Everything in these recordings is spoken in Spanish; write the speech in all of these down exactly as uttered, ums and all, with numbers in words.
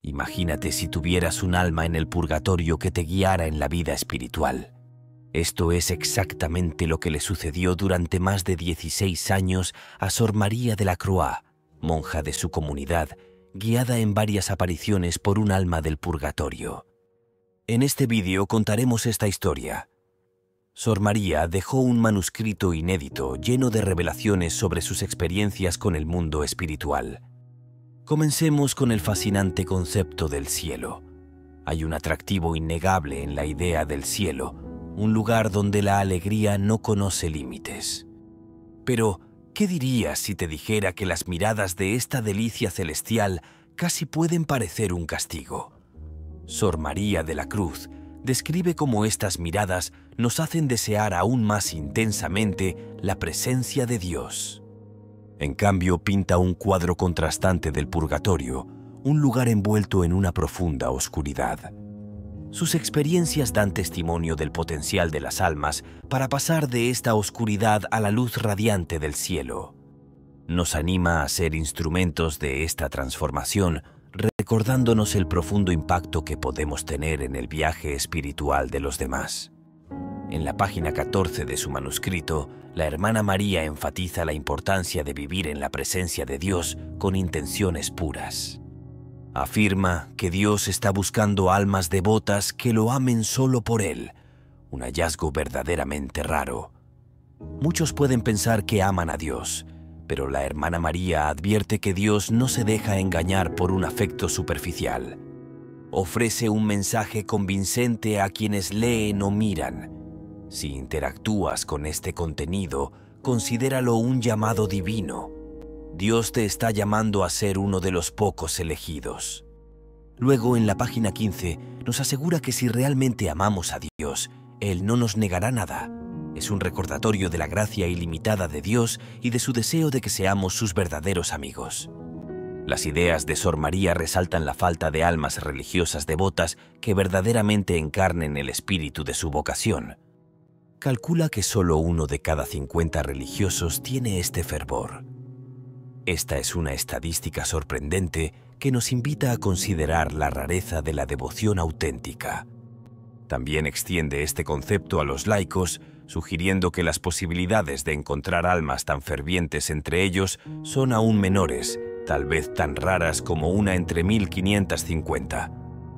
Imagínate si tuvieras un alma en el purgatorio que te guiara en la vida espiritual. Esto es exactamente lo que le sucedió durante más de dieciséis años a Sor María de la Croix, monja de su comunidad, guiada en varias apariciones por un alma del purgatorio. En este vídeo contaremos esta historia. Sor María dejó un manuscrito inédito lleno de revelaciones sobre sus experiencias con el mundo espiritual. Comencemos con el fascinante concepto del cielo. Hay un atractivo innegable en la idea del cielo, un lugar donde la alegría no conoce límites. Pero, ¿qué dirías si te dijera que las miradas de esta delicia celestial casi pueden parecer un castigo? Sor María de la Cruz describe cómo estas miradas nos hacen desear aún más intensamente la presencia de Dios. En cambio, pinta un cuadro contrastante del purgatorio, un lugar envuelto en una profunda oscuridad. Sus experiencias dan testimonio del potencial de las almas para pasar de esta oscuridad a la luz radiante del cielo. Nos anima a ser instrumentos de esta transformación, recordándonos el profundo impacto que podemos tener en el viaje espiritual de los demás. En la página catorce de su manuscrito, la hermana María enfatiza la importancia de vivir en la presencia de Dios con intenciones puras. Afirma que Dios está buscando almas devotas que lo amen solo por Él, un hallazgo verdaderamente raro. Muchos pueden pensar que aman a Dios, pero la hermana María advierte que Dios no se deja engañar por un afecto superficial. Ofrece un mensaje convincente a quienes leen o miran. Si interactúas con este contenido, considéralo un llamado divino. Dios te está llamando a ser uno de los pocos elegidos. Luego, en la página quince, nos asegura que si realmente amamos a Dios, Él no nos negará nada. Es un recordatorio de la gracia ilimitada de Dios y de su deseo de que seamos sus verdaderos amigos. Las ideas de Sor María resaltan la falta de almas religiosas devotas que verdaderamente encarnen el espíritu de su vocación. Calcula que solo uno de cada cincuenta religiosos tiene este fervor. Esta es una estadística sorprendente que nos invita a considerar la rareza de la devoción auténtica. También extiende este concepto a los laicos, sugiriendo que las posibilidades de encontrar almas tan fervientes entre ellos son aún menores, tal vez tan raras como una entre mil quinientas cincuenta.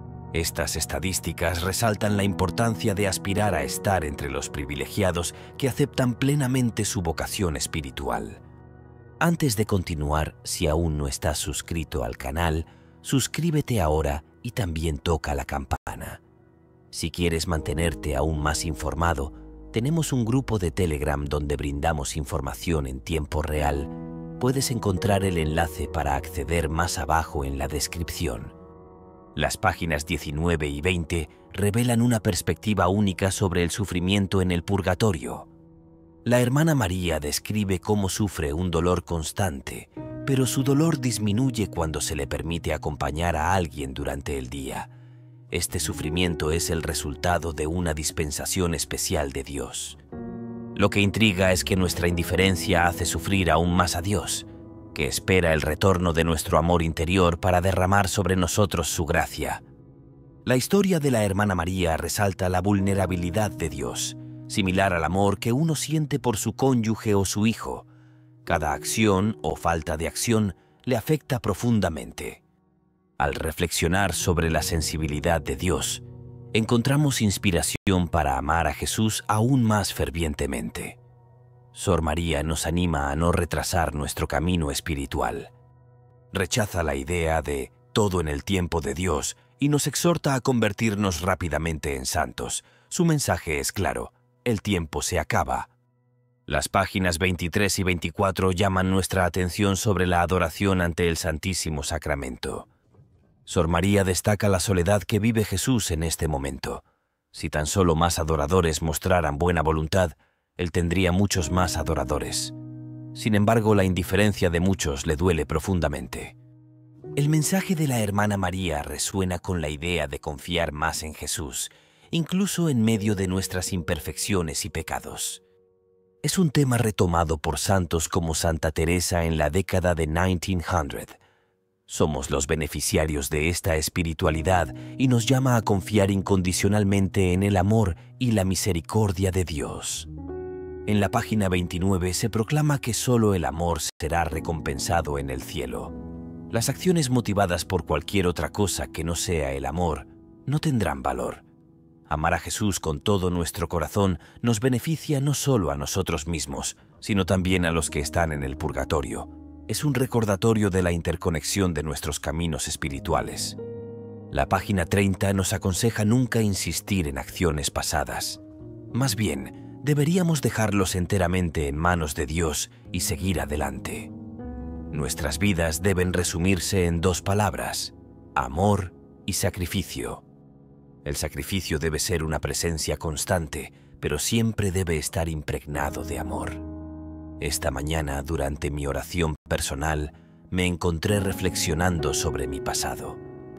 Estas estadísticas resaltan la importancia de aspirar a estar entre los privilegiados que aceptan plenamente su vocación espiritual. Antes de continuar, si aún no estás suscrito al canal, suscríbete ahora y también toca la campana. Si quieres mantenerte aún más informado, tenemos un grupo de Telegram donde brindamos información en tiempo real. Puedes encontrar el enlace para acceder más abajo en la descripción. Las páginas diecinueve y veinte revelan una perspectiva única sobre el sufrimiento en el purgatorio. La hermana María describe cómo sufre un dolor constante, pero su dolor disminuye cuando se le permite acompañar a alguien durante el día. Este sufrimiento es el resultado de una dispensación especial de Dios. Lo que intriga es que nuestra indiferencia hace sufrir aún más a Dios, que espera el retorno de nuestro amor interior para derramar sobre nosotros su gracia. La historia de la hermana María resalta la vulnerabilidad de Dios, similar al amor que uno siente por su cónyuge o su hijo. Cada acción o falta de acción le afecta profundamente. Al reflexionar sobre la sensibilidad de Dios, encontramos inspiración para amar a Jesús aún más fervientemente. Sor María nos anima a no retrasar nuestro camino espiritual. Rechaza la idea de todo en el tiempo de Dios y nos exhorta a convertirnos rápidamente en santos. Su mensaje es claro: el tiempo se acaba. Las páginas veintitrés y veinticuatro llaman nuestra atención sobre la adoración ante el Santísimo Sacramento. Sor María destaca la soledad que vive Jesús en este momento. Si tan solo más adoradores mostraran buena voluntad, Él tendría muchos más adoradores. Sin embargo, la indiferencia de muchos le duele profundamente. El mensaje de la hermana María resuena con la idea de confiar más en Jesús, incluso en medio de nuestras imperfecciones y pecados. Es un tema retomado por santos como Santa Teresa en la década de mil novecientos. Somos los beneficiarios de esta espiritualidad y nos llama a confiar incondicionalmente en el amor y la misericordia de Dios. En la página veintinueve se proclama que solo el amor será recompensado en el cielo. Las acciones motivadas por cualquier otra cosa que no sea el amor no tendrán valor. Amar a Jesús con todo nuestro corazón nos beneficia no solo a nosotros mismos, sino también a los que están en el purgatorio. Es un recordatorio de la interconexión de nuestros caminos espirituales. La página treinta nos aconseja nunca insistir en acciones pasadas. Más bien, deberíamos dejarlos enteramente en manos de Dios y seguir adelante. Nuestras vidas deben resumirse en dos palabras: amor y sacrificio. El sacrificio debe ser una presencia constante, pero siempre debe estar impregnado de amor. Esta mañana, durante mi oración personal, me encontré reflexionando sobre mi pasado.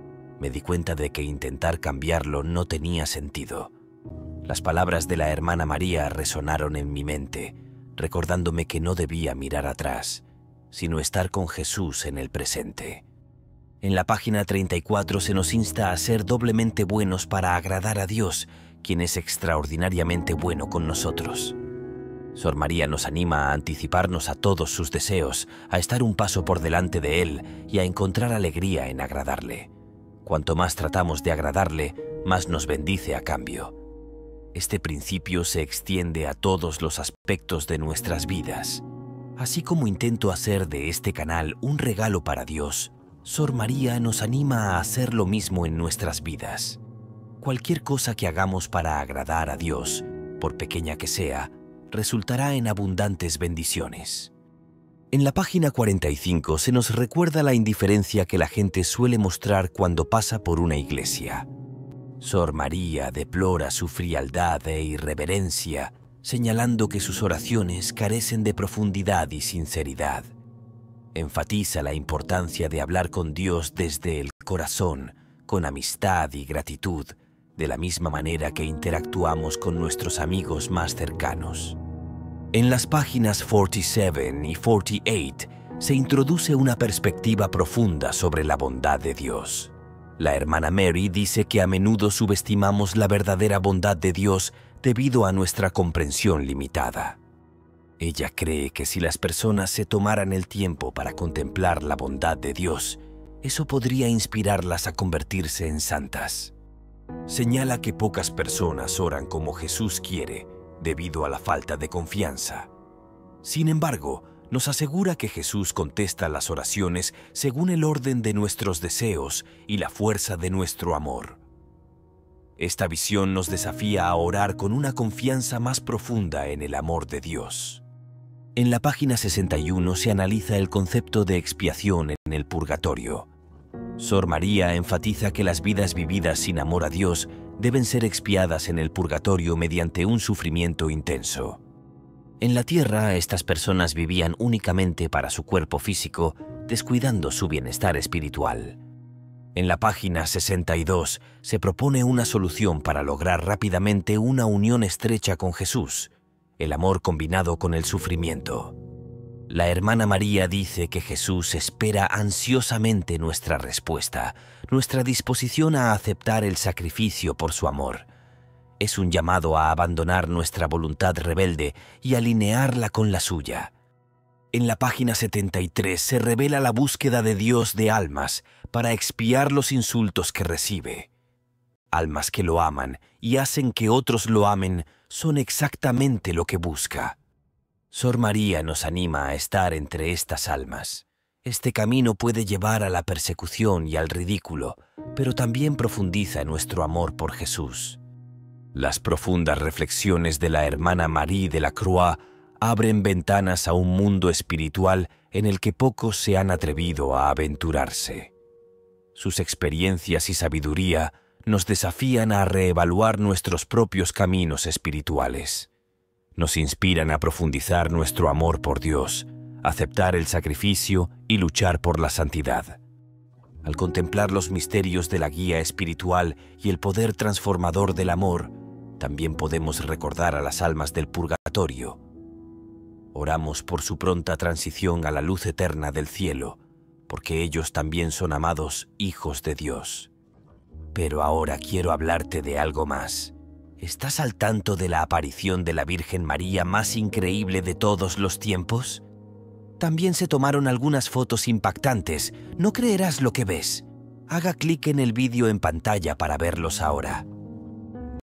Me di cuenta de que intentar cambiarlo no tenía sentido. Las palabras de la hermana María resonaron en mi mente, recordándome que no debía mirar atrás, sino estar con Jesús en el presente. En la página treinta y cuatro se nos insta a ser doblemente buenos para agradar a Dios, quien es extraordinariamente bueno con nosotros. Sor María nos anima a anticiparnos a todos sus deseos, a estar un paso por delante de Él y a encontrar alegría en agradarle. Cuanto más tratamos de agradarle, más nos bendice a cambio. Este principio se extiende a todos los aspectos de nuestras vidas. Así como intento hacer de este canal un regalo para Dios, Sor María nos anima a hacer lo mismo en nuestras vidas. Cualquier cosa que hagamos para agradar a Dios, por pequeña que sea, resultará en abundantes bendiciones. En la página cuarenta y cinco se nos recuerda la indiferencia que la gente suele mostrar cuando pasa por una iglesia. Sor María deplora su frialdad e irreverencia, señalando que sus oraciones carecen de profundidad y sinceridad. Enfatiza la importancia de hablar con Dios desde el corazón, con amistad y gratitud, de la misma manera que interactuamos con nuestros amigos más cercanos. En las páginas cuarenta y siete y cuarenta y ocho se introduce una perspectiva profunda sobre la bondad de Dios. La hermana Mary dice que a menudo subestimamos la verdadera bondad de Dios debido a nuestra comprensión limitada. Ella cree que si las personas se tomaran el tiempo para contemplar la bondad de Dios, eso podría inspirarlas a convertirse en santas. Señala que pocas personas oran como Jesús quiere, debido a la falta de confianza. Sin embargo, nos asegura que Jesús contesta las oraciones según el orden de nuestros deseos y la fuerza de nuestro amor. Esta visión nos desafía a orar con una confianza más profunda en el amor de Dios. En la página sesenta y uno se analiza el concepto de expiación en el purgatorio. Sor María enfatiza que las vidas vividas sin amor a Dios deben ser expiadas en el purgatorio mediante un sufrimiento intenso. En la tierra, estas personas vivían únicamente para su cuerpo físico, descuidando su bienestar espiritual. En la página sesenta y dos se propone una solución para lograr rápidamente una unión estrecha con Jesús, el amor combinado con el sufrimiento. La hermana María dice que Jesús espera ansiosamente nuestra respuesta, nuestra disposición a aceptar el sacrificio por su amor. Es un llamado a abandonar nuestra voluntad rebelde y alinearla con la suya. En la página setenta y tres se revela la búsqueda de Dios de almas para expiar los insultos que recibe. Almas que lo aman y hacen que otros lo amen son exactamente lo que busca. Sor María nos anima a estar entre estas almas. Este camino puede llevar a la persecución y al ridículo, pero también profundiza nuestro amor por Jesús. Las profundas reflexiones de la hermana Marie de la Croix abren ventanas a un mundo espiritual en el que pocos se han atrevido a aventurarse. Sus experiencias y sabiduría nos desafían a reevaluar nuestros propios caminos espirituales. Nos inspiran a profundizar nuestro amor por Dios, aceptar el sacrificio y luchar por la santidad. Al contemplar los misterios de la guía espiritual y el poder transformador del amor, también podemos recordar a las almas del purgatorio. Oramos por su pronta transición a la luz eterna del cielo, porque ellos también son amados hijos de Dios. Pero ahora quiero hablarte de algo más. ¿Estás al tanto de la aparición de la Virgen María más increíble de todos los tiempos? También se tomaron algunas fotos impactantes. No creerás lo que ves. Haga clic en el vídeo en pantalla para verlos ahora.